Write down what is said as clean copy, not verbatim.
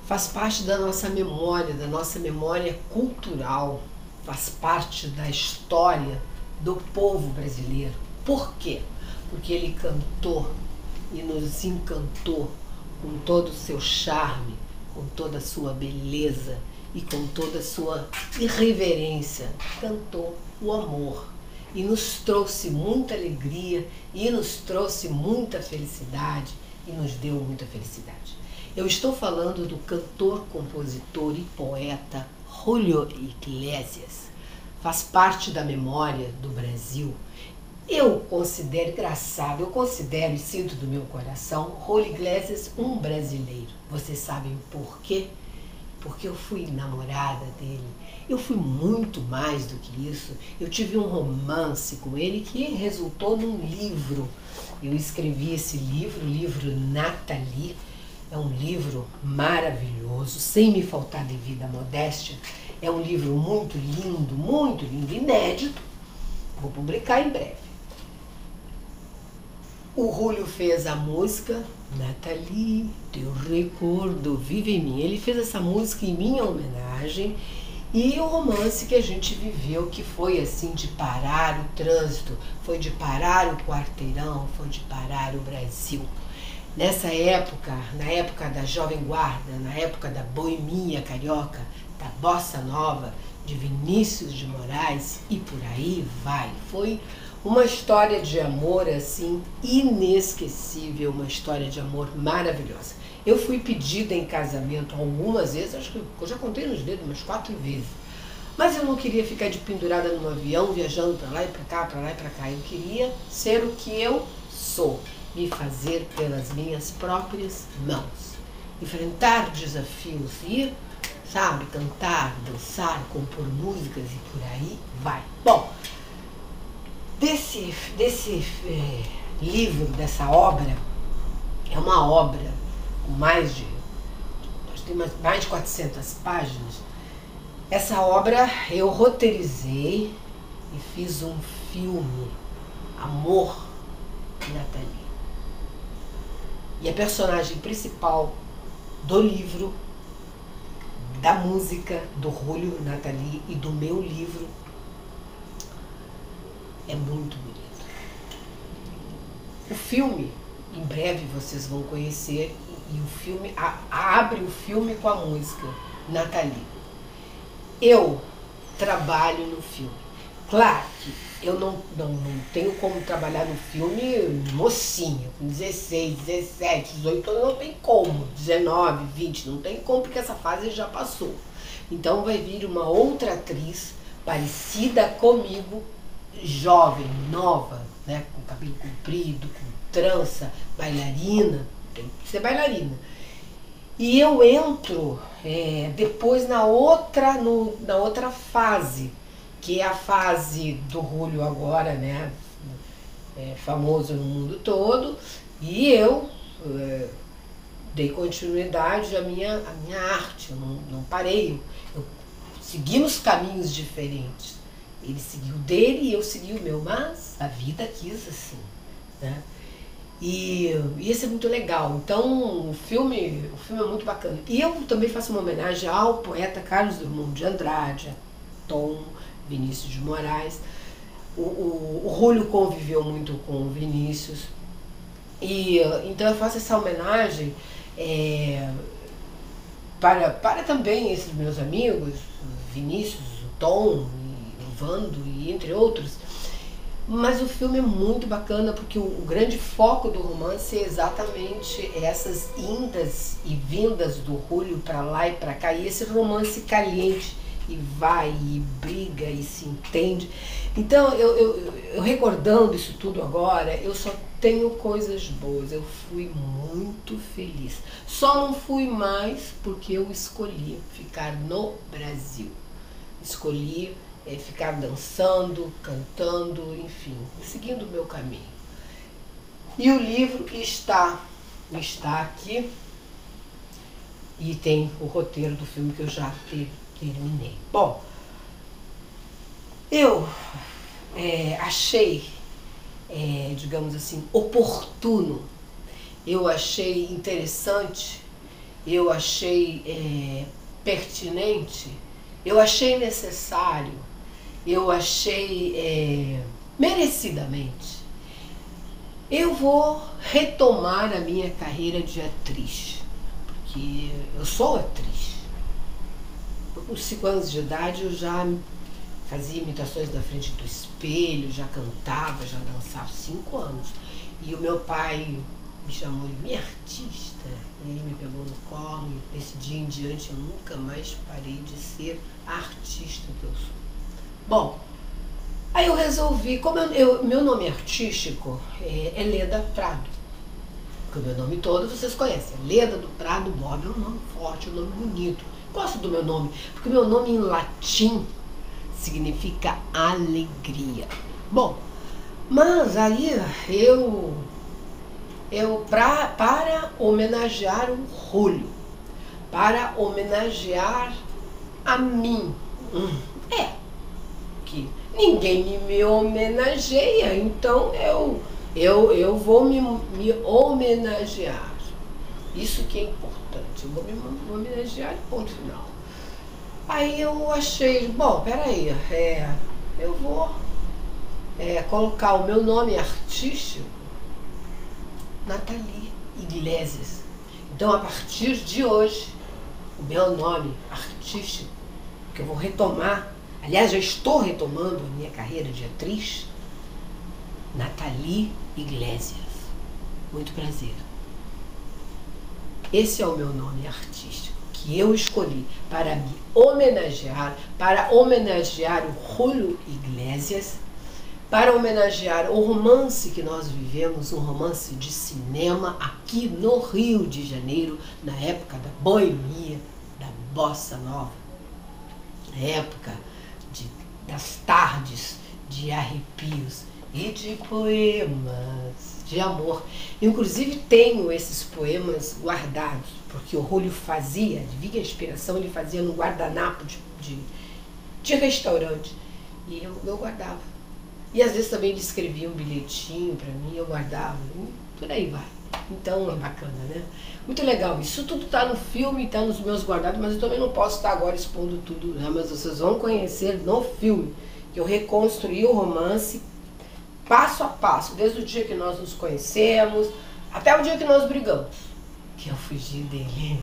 faz parte da nossa memória cultural, faz parte da história do povo brasileiro. Por quê? Porque ele cantou e nos encantou com todo o seu charme, com toda a sua beleza e com toda a sua irreverência. Cantou o amor e nos trouxe muita alegria e nos trouxe muita felicidade e nos deu muita felicidade. Eu estou falando do cantor, compositor e poeta Julio Iglesias. Faz parte da memória do Brasil. Eu considero e sinto do meu coração Julio Iglesias um brasileiro. Vocês sabem por quê? Porque eu fui namorada dele. Eu fui muito mais do que isso. Eu tive um romance com ele que resultou num livro. Eu escrevi esse livro, o livro Nathalie. É um livro maravilhoso, sem me faltar devida modéstia. É um livro muito lindo, inédito. Vou publicar em breve. O Julio fez a música Nathalie, teu recordo vive em mim. Ele fez essa música em minha homenagem e o romance que a gente viveu, que foi assim de parar o trânsito, foi de parar o quarteirão, foi de parar o Brasil. Nessa época, na época da Jovem Guarda, na época da boemia carioca, da bossa nova, de Vinícius de Moraes e por aí vai. Foi uma história de amor assim inesquecível, uma história de amor maravilhosa. Eu fui pedida em casamento algumas vezes, acho que eu já contei nos dedos umas 4 vezes. Mas eu não queria ficar de pendurada num avião, viajando para lá e para cá, para lá e para cá. Eu queria ser o que eu sou, me fazer pelas minhas próprias mãos, enfrentar desafios e, sabe, cantar, dançar, compor músicas e por aí vai. Bom, desse livro, dessa obra, é uma obra com mais de 400 páginas. Essa obra eu roteirizei e fiz um filme, Amor, Nathalie. E a personagem principal do livro, da música, do Julio, Nathalie e do meu livro é muito bonito. O filme, em breve vocês vão conhecer, e o filme abre o filme com a música Nathalie. Eu trabalho no filme. Claro que eu não tenho como trabalhar no filme mocinha, com 16, 17, 18 anos, não tem como, 19, 20, não tem como, porque essa fase já passou. Então vai vir uma outra atriz parecida comigo, jovem, nova, né, com cabelo comprido, com trança, bailarina, tem que ser bailarina. E eu entro depois na outra fase, que é a fase do Julio agora, né, famoso no mundo todo, e eu dei continuidade à minha arte, eu não parei, eu seguimos caminhos diferentes. Ele seguiu o dele e eu segui o meu, mas a vida quis assim, né? E isso é muito legal. Então o filme é muito bacana. E eu também faço uma homenagem ao poeta Carlos Drummond de Andrade, a Tom, Vinícius de Moraes. O Julio conviveu muito com o Vinícius. E então eu faço essa homenagem para também esses meus amigos, Vinícius, o Tom, o Vando e entre outros. Mas o filme é muito bacana porque o grande foco do romance é exatamente essas indas e vindas do Julio para lá e para cá, e esse romance caliente, e vai, e briga, e se entende. Então, eu recordando isso tudo agora, eu só tenho coisas boas, eu fui muito feliz. Só não fui mais porque eu escolhi ficar no Brasil. Escolhi ficar dançando, cantando, enfim, seguindo o meu caminho. E o livro está aqui e tem o roteiro do filme que eu já terminei. Bom, eu achei, digamos assim, oportuno, eu achei interessante eu achei pertinente, eu achei necessário, eu achei merecidamente, eu vou retomar a minha carreira de atriz, porque eu sou atriz. Com 5 anos de idade eu já fazia imitações na frente do espelho, já cantava, já dançava, 5 anos. E o meu pai me chamou de minha artista, e ele me pegou no colo, e desse dia em diante eu nunca mais parei de ser a artista que eu sou. Bom, aí eu resolvi, como meu nome artístico é Leda Prado, porque o meu nome todo vocês conhecem, Leda do Prado Borba, é um nome forte, um nome bonito. Gosto do meu nome, porque o meu nome em latim significa alegria. Bom, mas aí para homenagear o Julio, para homenagear a mim, que ninguém me homenageia, então eu vou me homenagear. Isso que é importante, eu vou me homenagear, ponto final. Aí eu achei, bom, peraí, eu vou colocar o meu nome artístico, Nathalie Iglesias. Então, a partir de hoje, o meu nome artístico, que eu vou retomar, aliás, já estou retomando a minha carreira de atriz, Nathalie Iglesias. Muito prazer. Esse é o meu nome artístico, que eu escolhi para me homenagear, para homenagear o Julio Iglesias, para homenagear o romance que nós vivemos, um romance de cinema aqui no Rio de Janeiro, na época da boemia, da bossa nova, na época das tardes de arrepios e de poemas de amor. Inclusive tenho esses poemas guardados, porque o Julio fazia, adivinha a inspiração, ele fazia no guardanapo de restaurante, e eu guardava. E às vezes também ele escrevia um bilhetinho para mim, eu guardava, e por aí vai. Então é bacana, né? Muito legal. Isso tudo está no filme, está nos meus guardados, mas eu também não posso estar agora expondo tudo, né? Mas vocês vão conhecer no filme que eu reconstruí o romance passo a passo, desde o dia que nós nos conhecemos até o dia que nós brigamos, que eu fugi dele.